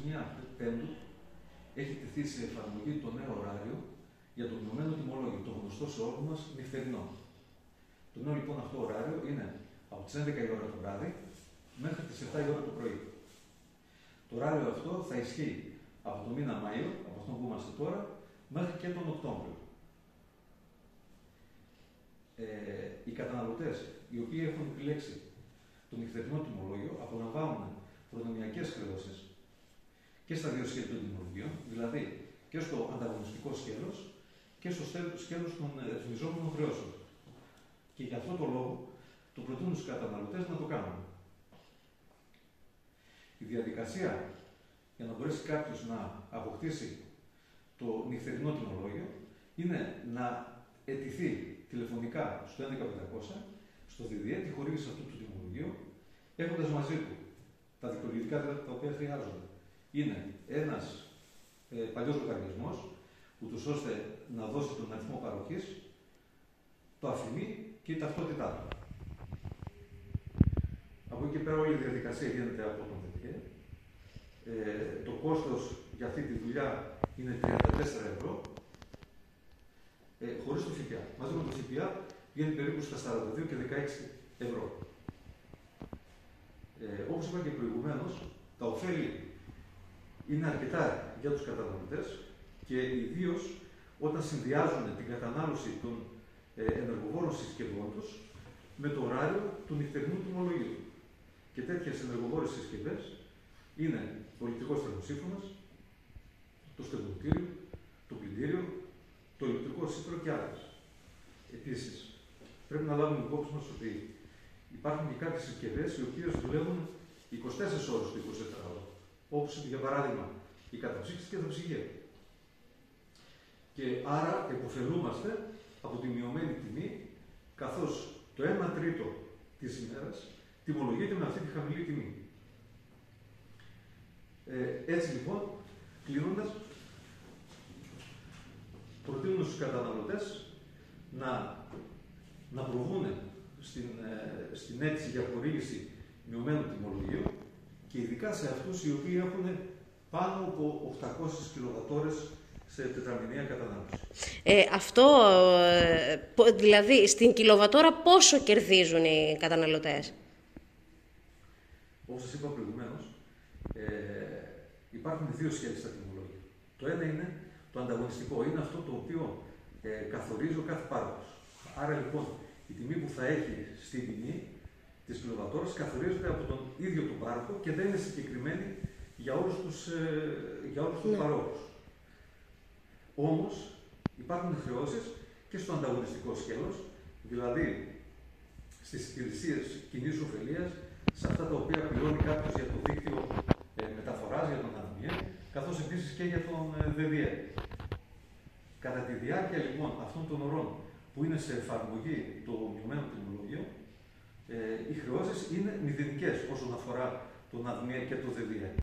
21 Πέμπτου έχει τεθεί σε εφαρμογή το νέο ωράριο για το μειωμένο τιμολόγιο, το γνωστό σε όλους μας νυχτερινό. Το νέο λοιπόν αυτό ωράριο είναι από τις 11 η ώρα το βράδυ μέχρι τις 7 η ώρα το πρωί. Το ωράριο αυτό θα ισχύει από το μήνα Μάιο, από αυτό που είμαστε τώρα, μέχρι και τον Οκτώβριο. Οι καταναλωτές οι οποίοι έχουν επιλέξει το νυχτερινό τιμολόγιο απολαμβάνουν προνομιακές χρεώσεις και στα δύο σκέλη των τιμολογίων, δηλαδή και στο ανταγωνιστικό σκέλος και στο σκέλος των ρυθμιζόμενων χρεώσεων. Και για αυτόν τον λόγο το προτείνουν στους καταναλωτές να το κάνουν. Η διαδικασία για να μπορέσει κάποιος να αποκτήσει το νυχτερινό τιμολόγιο είναι να αιτηθεί τηλεφωνικά στο 11500 στο ΔΔΕ τη χορήγηση αυτού του τιμολογίου, έχοντας μαζί του τα δικαιολογητικά τα οποία χρειάζονται. Είναι ένας παλιός λογαριασμός, ούτως ώστε να δώσει τον αριθμό παροχής, το αφημί και η ταυτότητά του. Από εκεί και πέρα όλη η διαδικασία γίνεται από τον ΔΔΕ. Το κόστος για αυτή τη δουλειά είναι 34 ευρώ, χωρίς το ΦΠΑ. Μαζί με το ΦΠΑ βγαίνει περίπου στα 42 και 16 ευρώ. Όπως είπα και προηγουμένως, τα ωφέλη είναι αρκετά για τους καταναλωτές και ιδίως όταν συνδυάζουν την κατανάλωση των ενεργοβόρων συσκευών τους με το ωράριο του νυχτερινού τιμολογίου. Και τέτοιες ενεργοβόρες συσκευές είναι ο ηλεκτρικός θερμοσύφωνας, το στεγνοτήριο, το πλυντήριο, το ηλεκτρικό σύτρο και άλλες. Επίσης, πρέπει να λάβουμε υπόψη μας ότι υπάρχουν και κάποιες συσκευές οι οποίες δουλεύουν 24 ώρες το 24ωρο. Όπως για παράδειγμα η καταψύξη και τα ψυγεία. Και άρα επωφελούμαστε από τη μειωμένη τιμή, καθώς το 1 τρίτο της ημέρας τιμολογείται με αυτή τη χαμηλή τιμή. Έτσι λοιπόν, κλείνοντας, προτείνουμε στους καταναλωτές να προβούν στην αίτηση για χορήγηση μειωμένου τιμολογίου και ειδικά σε αυτούς οι οποίοι έχουν πάνω από 800 κιλοβατόρες σε τετραμηνιαία κατανάλωση. Αυτό, δηλαδή, στην κιλοβατόρα πόσο κερδίζουν οι καταναλωτές? Όπως σας είπα προηγουμένως, υπάρχουν δύο σχέδια στα τιμολόγια. Το ένα είναι το ανταγωνιστικό, είναι αυτό το οποίο καθορίζει ο κάθε πάροχος. Άρα λοιπόν, η τιμή που θα έχει στη τιμή της κιλοβατόρας καθορίζεται από τον ίδιο τον πάροχο και δεν είναι συγκεκριμένη για όλους τους παρόχους. Όμως, υπάρχουν χρεώσεις και στο ανταγωνιστικό σκέλος, δηλαδή στις υπηρεσίες κοινής ωφελίας, σε αυτά τα οποία πληρώνει κάποιος για το δίκτυο μεταφοράς, για τον ΑΔΜΙΕ, καθώς επίσης και για τον ΔΔΕ. Κατά τη διάρκεια λοιπόν αυτών των ωρών που είναι σε εφαρμογή το μειωμένο τιμολόγιο, οι χρεώσεις είναι μηδενικές όσον αφορά τον ΑΔΜΙΕ και το ΔΔΕ.